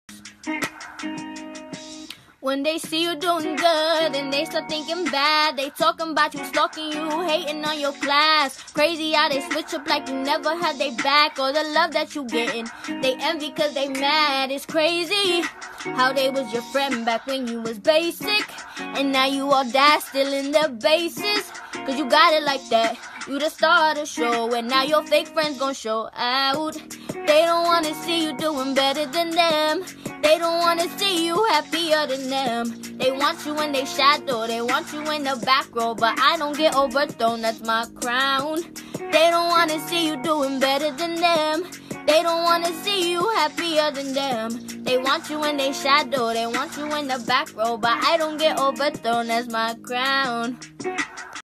When they see you doing good and they start thinking bad, they talking about you, stalking you, hating on your class. Crazy how they switch up like you never had they back, or the love that you getting. They envy cause they mad. It's crazy how they was your friend back when you was basic, and now you all die still in the bases. Cause you got it like that. You the star of the show, and now your fake friends gon' show out. They don't wanna see you doing better than them. They don't wanna see you happier than them. They want you in their shadow, they want you in the back row, but I don't get overthrown, that's my crown. They don't wanna see you doing better than them. They don't wanna see you happier than them. They want you in their shadow, they want you in the back row, but I don't get overthrown, that's my crown.